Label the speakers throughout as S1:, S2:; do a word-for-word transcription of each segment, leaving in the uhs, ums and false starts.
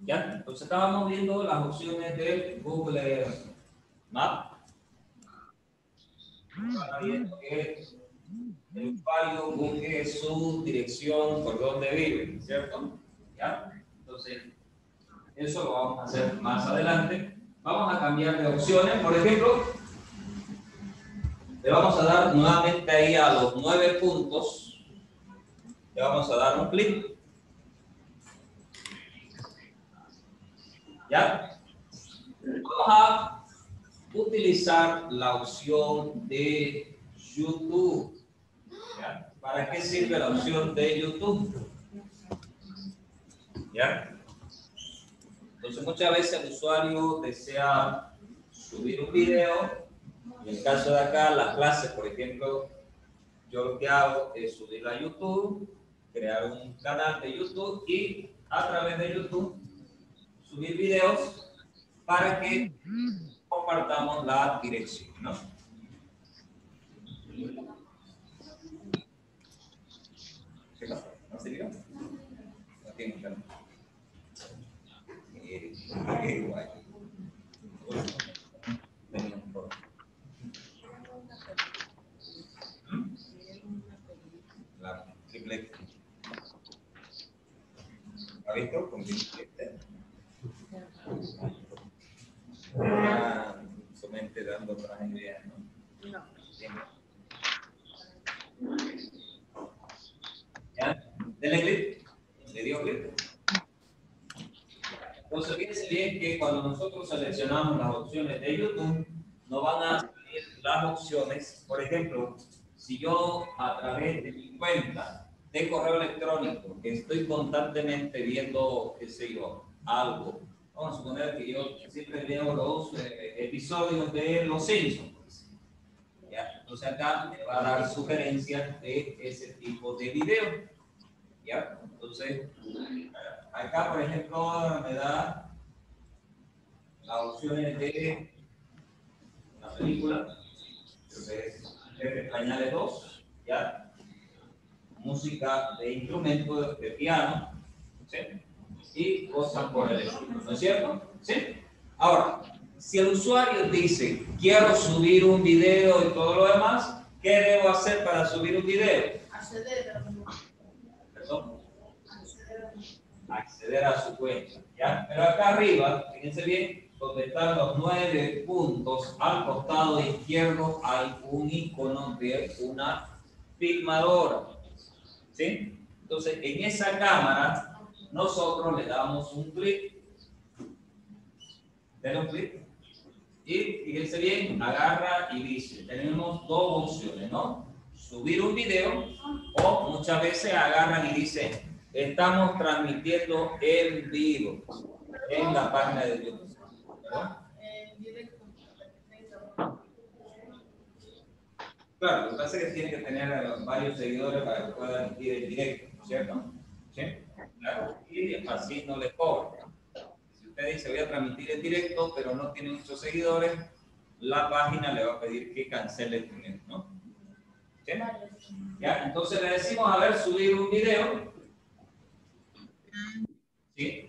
S1: ¿Ya? Entonces estábamos viendo las opciones de Google Maps. Estaba viendo que el usuario busque su dirección por donde vive, ¿cierto? ¿Ya? Entonces, eso lo vamos a hacer más adelante. Vamos a cambiar de opciones. Por ejemplo, le vamos a dar nuevamente ahí a los nueve puntos. Le vamos a dar un clic. ¿Ya? Vamos a utilizar la opción de YouTube. ¿Ya? ¿Para qué sirve la opción de YouTube? ¿Ya? Entonces, muchas veces el usuario desea subir un video. En el caso de acá, las clases, por ejemplo, yo lo que hago es subirla a YouTube, crear un canal de YouTube y a través de YouTube subir videos para que compartamos la dirección, ¿no? ¿Qué pasa? ¿No sirvió? No tiene que eh, igual. La triple. ¿Ha visto? Con triple. Ah, su mente dando otras ideas, ¿no? No. ¿Ya? Denle clic. ¿Le dio clic? Entonces, fíjense bien que cuando nosotros seleccionamos las opciones de YouTube, nos van a salir las opciones. Por ejemplo, si yo a través de mi cuenta de correo electrónico, que estoy constantemente viendo, qué sé yo, algo, vamos a suponer que yo siempre veo los eh, episodios de Los Simpsons. ¿Ya? Entonces acá me va a dar sugerencias de ese tipo de video. ¿Ya? Entonces, acá, por ejemplo, me da las opciones de la película, creo que es Pepe Pañales dos, ¿ya? Música de instrumento de piano, ¿sí? Y cosas por el estilo, ¿no es cierto? ¿Sí? Ahora, si el usuario dice, quiero subir un video y todo lo demás, ¿qué debo hacer para subir un video? Acceder. ¿Perdón? Acceder a su cuenta, ¿ya? Pero acá arriba, fíjense bien, donde están los nueve puntos, al costado izquierdo hay un icono de una filmadora, ¿sí? Entonces, en esa cámara, nosotros le damos un clic, denle un clic, y fíjense bien, agarra y dice, tenemos dos opciones, ¿no? Subir un video, o muchas veces agarran y dicen, estamos transmitiendo en vivo en la página de YouTube. ¿No? Claro, lo que pasa es que tiene que tener varios seguidores para que pueda emitir en directo, ¿no es cierto? ¿Sí? Claro, y así no les cobran. Si usted dice voy a transmitir en directo, pero no tiene muchos seguidores, la página le va a pedir que cancele el dinero, ¿no? ¿Sí? ¿Ya? Entonces le decimos, a ver, subir un video. ¿Sí?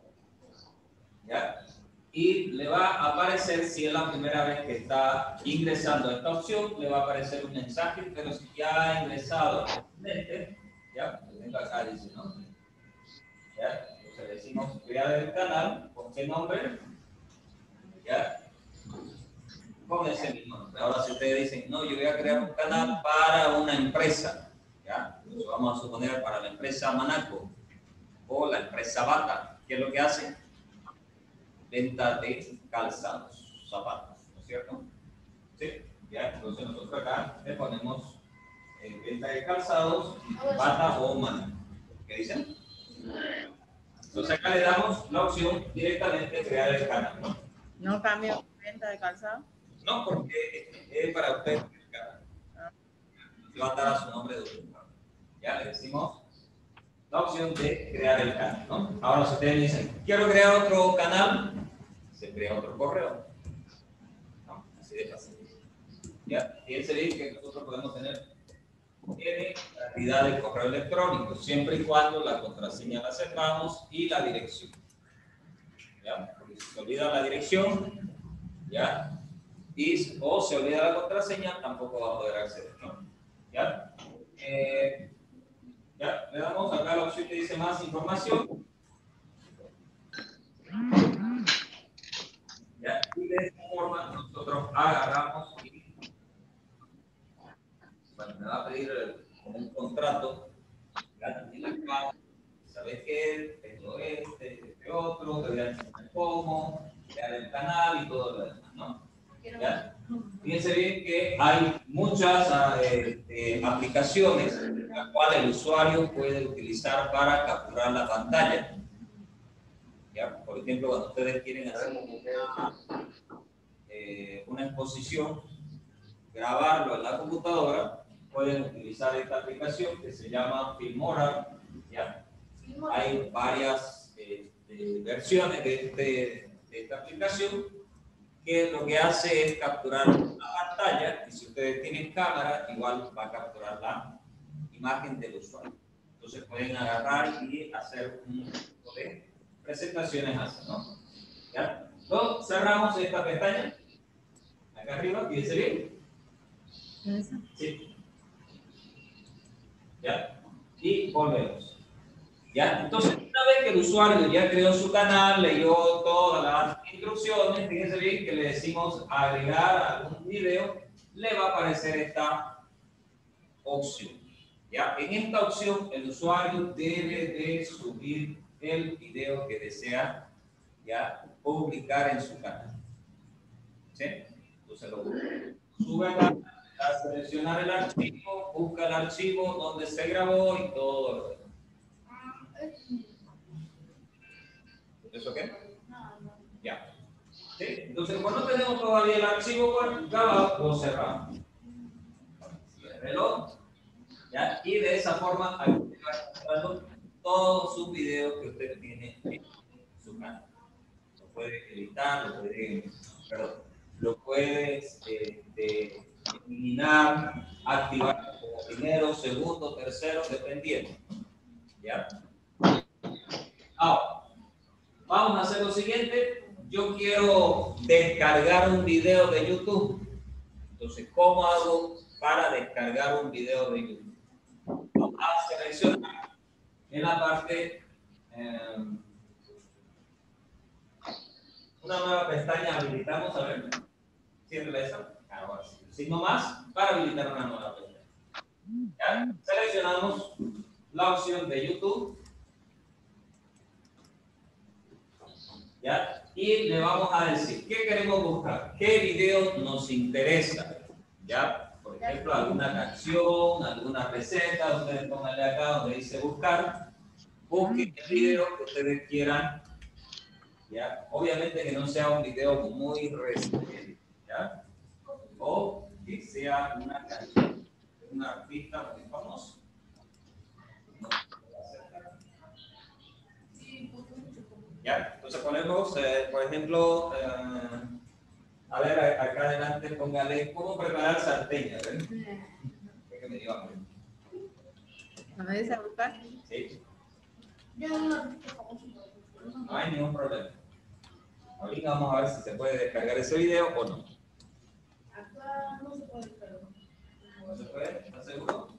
S1: ¿Ya? Y le va a aparecer, si es la primera vez que está ingresando a esta opción, le va a aparecer un mensaje, pero si ya ha ingresado anteriormente, ¿ya? Venga acá, dice, ¿no? ¿Ya? Entonces decimos crear el canal, ¿con qué nombre? ¿Ya? Con ese mismo nombre. Ahora si ustedes dicen, no, yo voy a crear un canal para una empresa, ¿ya? Entonces vamos a suponer para la empresa Manaco o la empresa Bata, ¿qué es lo que hace? Venta de calzados, zapatos, ¿no es cierto? Sí, ya, entonces nosotros acá le ponemos eh, venta de calzados, Bata o Manaco. ¿Qué dicen? Entonces acá le damos la opción directamente de crear el canal, ¿no?
S2: ¿No cambio venta de calzado?
S1: No, porque es para usted el canal. Le va a dar a su nombre de usuario. Ya le decimos la opción de crear el canal, ¿no? Ahora si ustedes dicen, quiero crear otro canal, se crea otro correo. ¿No? Así de fácil. Ya, fíjense bien que nosotros podemos tener N cantidad de correo electrónico, siempre y cuando la contraseña la sepamos y la dirección. ¿ya? Porque si se olvida la dirección, ¿ya? Y, o se olvida la contraseña, tampoco va a poder acceder, ¿no? ¿Ya? Eh, ya, le damos acá la opción que dice más información. ¿Ya? Y de esta forma nosotros agarramos y, bueno, me va a pedir el, como un contrato, ¿ya? En la cual, ¿sabes qué? Tengo este, este otro, te voy a enseñar cómo, crear el canal y todo lo demás, ¿no? ¿Ya? Fíjense bien que hay muchas eh, eh, aplicaciones las cuales el usuario puede utilizar para capturar la pantalla. ¿Ya? Por ejemplo, cuando ustedes quieren hacer una, eh, una exposición, grabarlo en la computadora, pueden utilizar esta aplicación que se llama Filmora. ¿Ya? Hay varias eh, eh, versiones de, este, de esta aplicación que lo que hace es capturar la pantalla, y si ustedes tienen cámara, igual va a capturar la imagen del usuario. Entonces pueden agarrar y hacer un tipo de presentaciones así, ¿no? ¿Ya? Luego cerramos esta pestaña, acá arriba, fíjense bien. Sí. ¿Ya? Y volvemos. ¿Ya? Entonces, una vez que el usuario ya creó su canal, leyó todas las instrucciones, fíjense bien que le decimos agregar algún video, le va a aparecer esta opción. ¿Ya? En esta opción, el usuario debe de subir el video que desea, ¿ya?, publicar en su canal. ¿Sí? Entonces lo sube, a, a seleccionar el archivo, busca el archivo donde se grabó y todo lo demás. ¿Eso qué? Ya. ¿Sí? Entonces, cuando tenemos todavía el archivo grabado, lo cerramos. Ciérrelo. ¿Ya? Y de esa forma, ahí usted va encontrando todos sus videos que usted tiene en su canal. Lo puede editar, lo puede, perdón, lo puede este, eliminar, activar como primero, segundo, tercero, dependiendo. ¿Ya? Ahora, vamos a hacer lo siguiente. Yo quiero descargar un video de YouTube. Entonces, ¿cómo hago para descargar un video de YouTube? Vamos a seleccionar en la parte eh, una nueva pestaña. Habilitamos, a ver, cierre esa. Ahora sí. Signo más para habilitar una nueva pestaña. ¿Ya? Seleccionamos la opción de YouTube. ¿Ya? Y le vamos a decir qué queremos buscar, qué video nos interesa. ¿Ya? Por ejemplo, alguna canción, alguna receta, ustedes pónganle acá donde dice buscar, busquen el video que ustedes quieran. ¿Ya? Obviamente que no sea un video muy reciente, ¿ya? O que sea una canción de un artista muy famoso. ¿No? ¿Ya? Entonces ponemos, eh, por ejemplo, eh, a ver, acá adelante póngale cómo preparar salteña, ¿ven? Que me dio hambre.
S2: ¿No me dice buscar?
S1: Sí. No hay ningún problema. Ahorita vamos a ver si se puede descargar ese video o no.
S3: Acá no se puede descargar.
S1: ¿No se puede? ¿Estás seguro?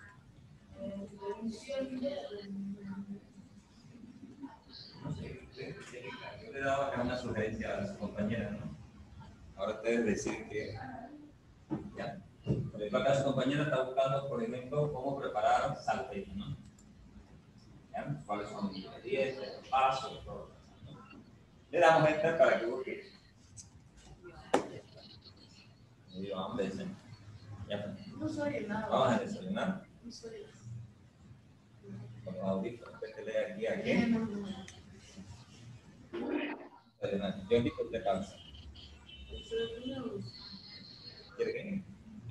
S1: No sé, yo le daba acá una sugerencia a su compañera, ¿no? Ahora ustedes decir que ya. Por ejemplo, acá su compañera está buscando, por ejemplo, cómo preparar salteña, ¿no? ¿Ya? ¿Cuáles son los ingredientes, los pasos, todo eso, ¿no? Le damos enter para que busque. Me dio hambre, dicen. Ya.
S3: No soy nada.
S1: Vamos a desayunar.
S3: No soy.
S1: Con los audífonos, usted que lee aquí, aquí. Yo digo que usted cansa. ¿Quiere que?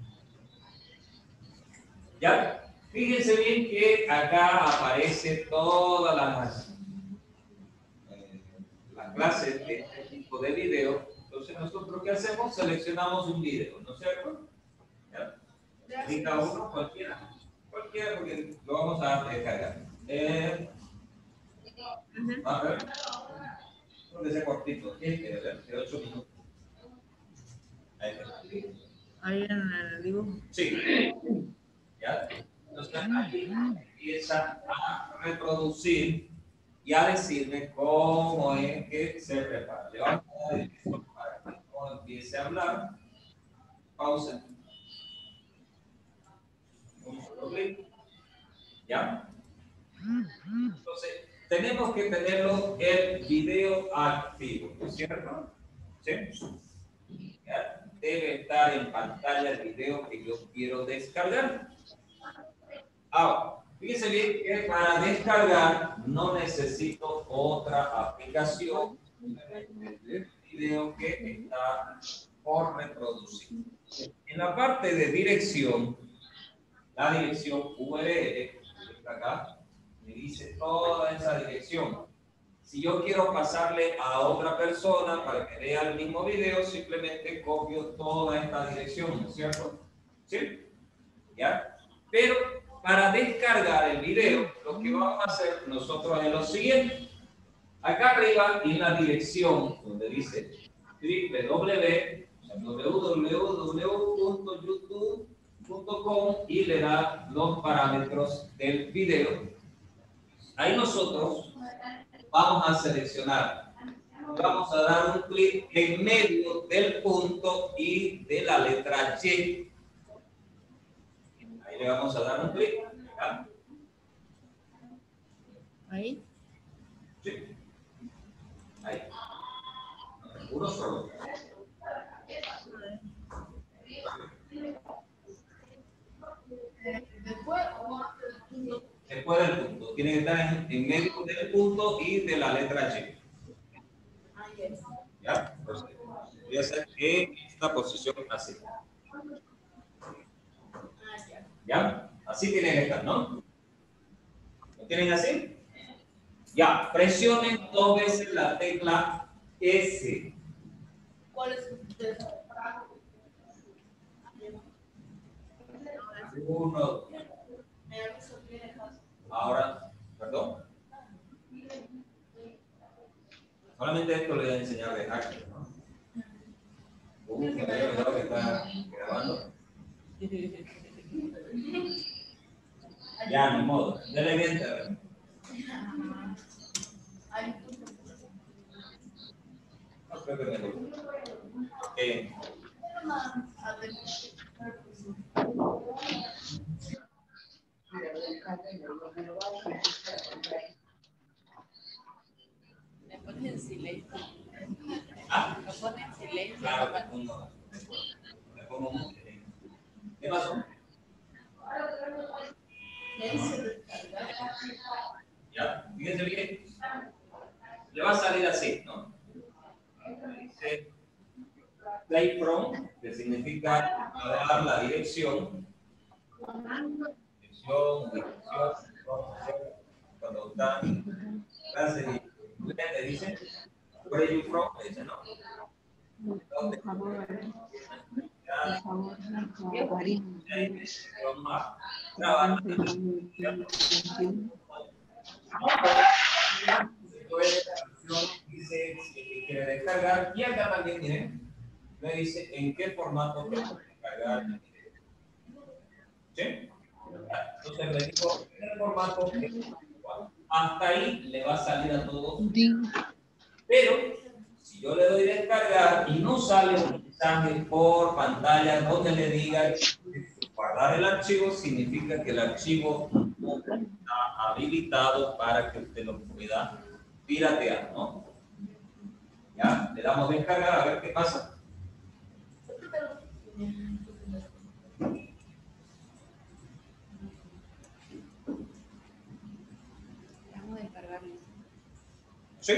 S1: Ya. Fíjense bien que acá aparece todas las, eh, las clases de este tipo de video. Entonces nosotros ¿qué hacemos? Seleccionamos un video, ¿no es cierto? ¿Ya? Clica uno, cualquiera. Cualquiera porque lo vamos a descargar. Eh, a ver. Creo que sea cortito, tiene que ver, de ocho minutos. Ahí está.
S2: Ahí en el dibujo.
S1: Sí. ¿Ya? Entonces aquí empieza a reproducir y a decirme cómo es que se prepara. Le vamos a dar esto para que no empiece a hablar. Pausa. Un solo clic. ¿Ya? Entonces, tenemos que tenerlo el video activo, ¿no es cierto? ¿Sí? ¿Ya? Debe estar en pantalla el video que yo quiero descargar. Ahora, fíjense bien que para descargar no necesito otra aplicación del video que está por reproducir. En la parte de dirección, la dirección U R L, que está acá, me dice toda esa dirección. Si yo quiero pasarle a otra persona para que vea el mismo video, simplemente copio toda esta dirección, ¿no es cierto? ¿Sí? ¿Ya? Pero para descargar el video, lo que vamos a hacer nosotros es lo siguiente. Acá arriba en la dirección donde dice www punto youtube punto com y le da los parámetros del video. Ahí nosotros vamos a seleccionar, vamos a dar un clic en medio del punto y de la letra Y. Ahí le vamos a dar un clic. ¿Ya?
S2: Ahí.
S1: Sí. Ahí. Uno solo.
S3: Después o antes del punto.
S1: Después del punto. Tiene que estar en, en medio del punto y de la letra Y.
S3: Ahí es.
S1: ¿Ya? Entonces, voy a hacer en esta posición así. ¿Ya? Así tiene que estar, ¿no? ¿Lo tienen así? Ya. Presionen dos veces la tecla S.
S3: ¿Cuál es su
S1: Uno.
S3: Me aviso que dejas.
S1: Ahora, perdón. Solamente esto le voy a enseñar de hacker, ¿no? Uh, que me había olvidado que está grabando. Ya, ni modo. Dele bien, a ver.
S3: Ahí.
S1: No creo que me lo. Ok.
S2: Le pones en silencio.
S1: Ah,
S2: Lo pones en silencio.
S1: claro, le pongo. Le pongo música. ¿Qué pasó? Ya, fíjense bien. Le va a salir así, ¿no? Dice play from, que significa dar la dirección. Dirección, dirección, cuando están clases y le dicen, where are you from? Le dicen, no. ¿Dónde?
S4: Por favor, por favor,
S1: Vamos a grabar. Dice si quiere descargar y acá también miren, me dice en qué formato quiero descargar el video. ¿Sí? Entonces le digo en el formato que hasta ahí le va a salir a todos. Pero si yo le doy descargar y no sale un mensaje por pantalla donde le diga guardar el archivo, significa que el archivo no está habilitado para que usted lo pueda piratear, ¿no? Ya, le damos descargar a ver qué pasa.
S2: Vamos a descargarlo.
S1: Sí.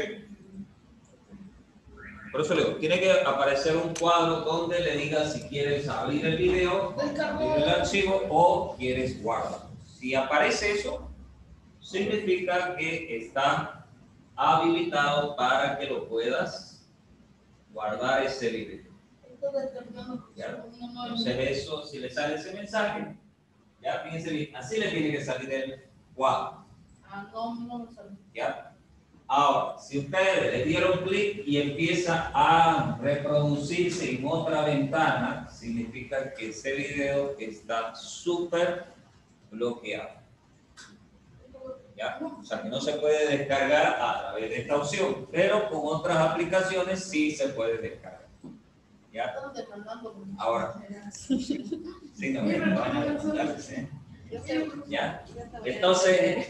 S1: Por eso le digo, tiene que aparecer un cuadro donde le diga si quieres abrir el video, abrir el archivo o quieres guardar. Si aparece eso, significa que está habilitado para que lo puedas guardar ese video. ¿Ya? Entonces eso, si le sale ese mensaje, ya fíjense bien, así le tiene que salir el cuadro.
S3: Ah, no, no, no.
S1: ¿Ya? Ahora, si ustedes le dieron clic y empieza a reproducirse en otra ventana, significa que ese video está súper bloqueado. ¿Ya? O sea, que no se puede descargar a través de esta opción, pero con otras aplicaciones sí se puede descargar. ¿Ya? Ahora, sí, no, no, vamos a contar, sí. ¿Ya? Entonces,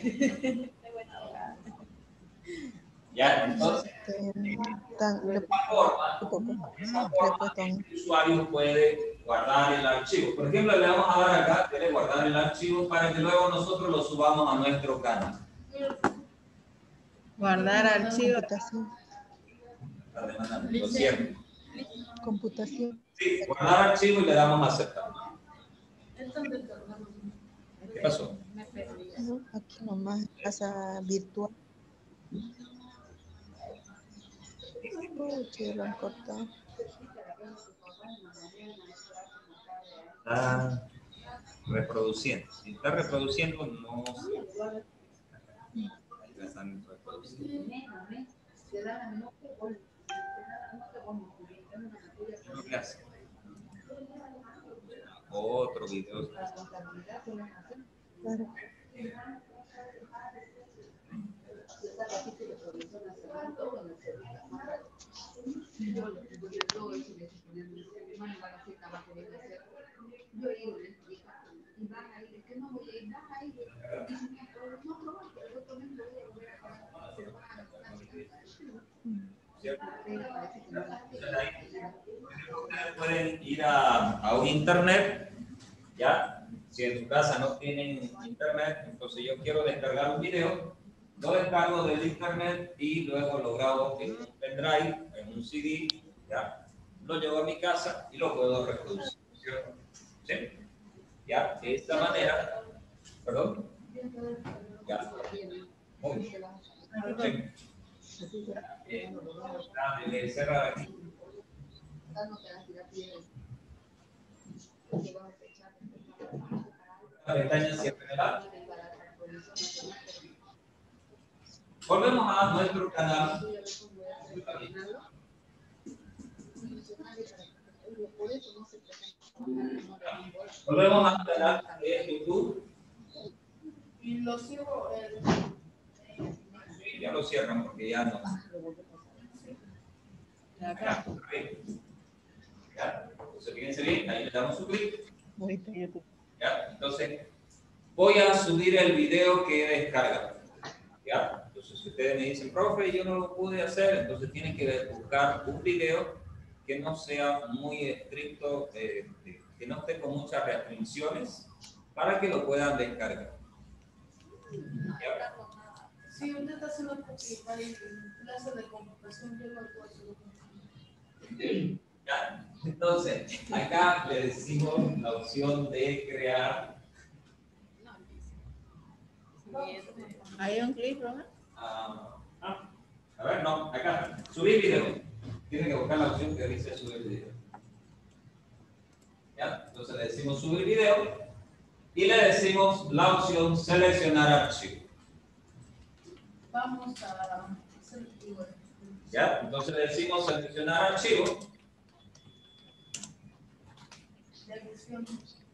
S1: ya, entonces, de esta forma, de esta forma, el usuario puede guardar el archivo. Por ejemplo, le vamos a dar acá, quiere guardar el archivo para que luego nosotros lo subamos a nuestro canal.
S5: Guardar archivo.
S1: Lo cierro.
S4: Computación.
S1: Sí, guardar archivo y le damos a aceptar. ¿Qué pasó?
S4: No, aquí nomás, casa virtual. Oh, che, lo han cortado.
S1: Está reproduciendo. Si está reproduciendo, no sé. Ahí la están reproduciendo. ¿Qué hace? Otro video.
S4: Claro.
S1: Ustedes pueden ir a, a un internet, ya. Si en tu casa no tienen internet, entonces yo quiero descargar un video, lo descargo del internet y luego lo grabo en un pendrive, en un C D, ya. Lo llevo a mi casa y lo puedo reproducir, ¿cierto? ¿Sí? Ya, de esta manera, perdón. Ya. Muy bien. Sí. Eh, dale, cerrar aquí. La pestaña siempre me da. Volvemos a nuestro canal. Volvemos al canal de YouTube.
S3: Y lo cierro el...
S1: Sí, ya lo cierran porque ya no.
S5: Acá.
S1: Ya, entonces fíjense bien, ahí le damos su clic.
S4: Ahorita YouTube.
S1: Ya, entonces voy a subir el video que he descargado. Ya, entonces si ustedes me dicen, profe, yo no lo pude hacer, entonces tienen que buscar un video que no sea muy estricto, eh, que no esté con muchas restricciones, para que lo puedan descargar. ¿Ya?
S3: Sí, usted está haciendo porque hay clase de computación, yo no puedo hacerlo.
S1: ¿Ya? Entonces, acá le decimos la opción de crear.
S5: ¿Hay un clic, Roma?
S1: Ah, ah, a ver, no, acá, subir video. Tiene que buscar la opción que dice subir video. ¿Ya? Entonces le decimos subir video y le decimos la opción seleccionar archivo.
S3: Vamos a hacer igual.
S1: ¿Ya? Entonces le decimos seleccionar archivo.
S3: Selección.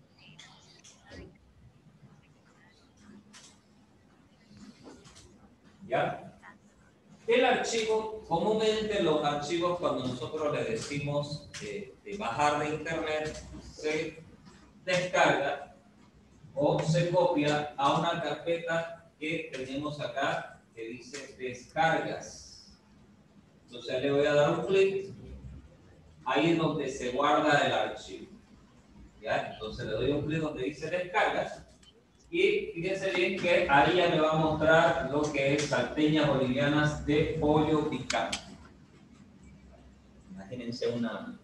S1: ¿Ya? El archivo, comúnmente los archivos cuando nosotros le decimos eh, de bajar de internet, se descarga o se copia a una carpeta que tenemos acá que dice descargas. Entonces le voy a dar un clic, ahí es donde se guarda el archivo. ¿Ya? Entonces le doy un clic donde dice descargas. Y fíjense bien que ahí ya me va a mostrar lo que es salteñas bolivianas de pollo picante. Imagínense una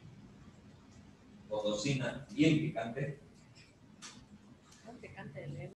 S1: cocina bien picante.
S2: Picante de